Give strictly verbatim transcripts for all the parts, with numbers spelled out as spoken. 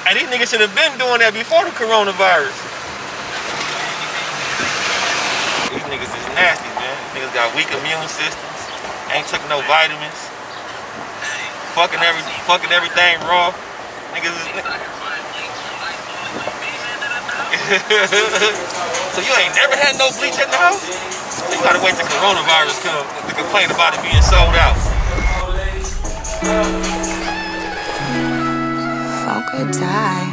Hey, these niggas should have been doing that before the coronavirus. These niggas is nasty, man. These niggas got weak immune systems. Ain't took no vitamins. Fucking every, fucking everything raw. Niggas is. So you ain't never had no bleach at the house? You gotta wait till coronavirus come to complain about it being sold out. Folk would die.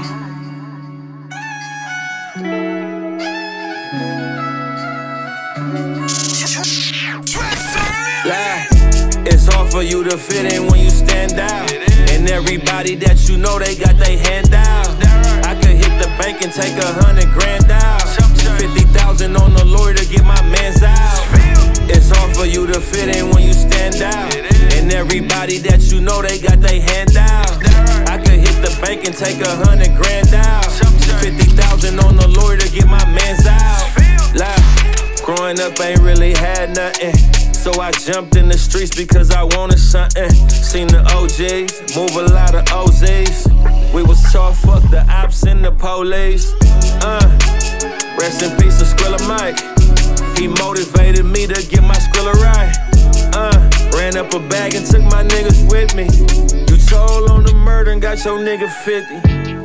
Lie. It's hard for you to fit in when you stand out. And everybody that you know, they got their hand out. I could hit the bank and take a hundred grand out. Fifty thousand on the lawyer to get my mans out. It's hard for you to fit in when you stand out. And everybody that you know, they got their hand out. I could hit the bank and take a hundred grand out. Fifty thousand on the lawyer to get my mans out. Lie. Growing up ain't really had nothing. So I jumped in the streets because I wanted something. Seen the O Gs, move a lot of O Zs. We was taught fuck the ops and the police. Uh, rest in peace to Skrilla Mike. He motivated me to get my Skrilla right. Uh, ran up a bag and took my niggas with me. You told on the murder and got your nigga fifty.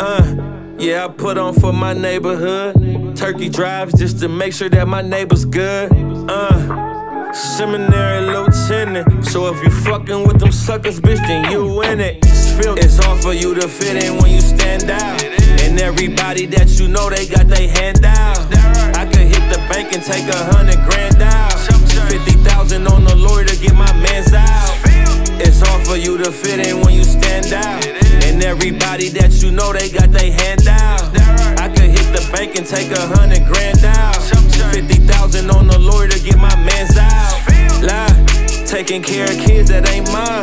Uh, yeah, I put on for my neighborhood. Turkey drives just to make sure that my neighbor's good. Uh. Seminary lieutenant. So if you fucking with them suckers, bitch, then you in it. It's hard for you to fit in when you stand out. And everybody that you know, they got their hand out. I could hit the bank and take a hundred grand out. Fifty thousand on the lawyer to get my mans out. It's hard for you to fit in when you stand out. And everybody that you know, they got their hand out. I could hit the bank and take a hundred grand out. Fifty thousand on the lawyer to get my mans out. Lie, taking care of kids that ain't mine.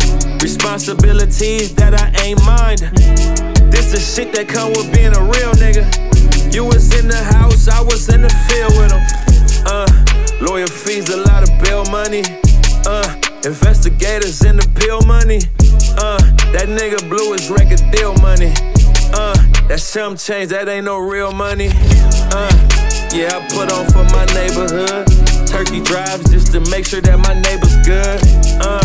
Responsibilities that I ain't mind. This is shit that come with being a real nigga. You was in the house, I was in the field with them. Uh, lawyer fees, a lot of bail money. Uh, investigators in the pill money. Uh, that nigga blew his record deal money. Uh, that some change, that ain't no real money. Uh, yeah, I put on for my neighborhood. Turkey drives just to make sure that my neighbor's good. Uh,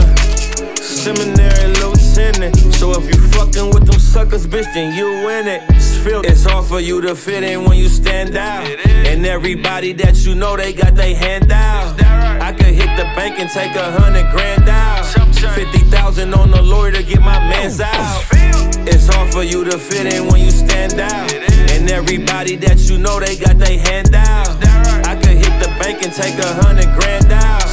seminary lieutenant. So if you fucking with them suckers, bitch, then you in it. It's hard for you to fit in when you stand out. And everybody that you know, they got their hand out. I could hit the bank and take a hundred grand out. Fifty thousand on the lawyer to get my mans out. It's hard for you to fit in when you stand out. And everybody that you know, they got their hand out. I could hit the bank and take a hundred grand out.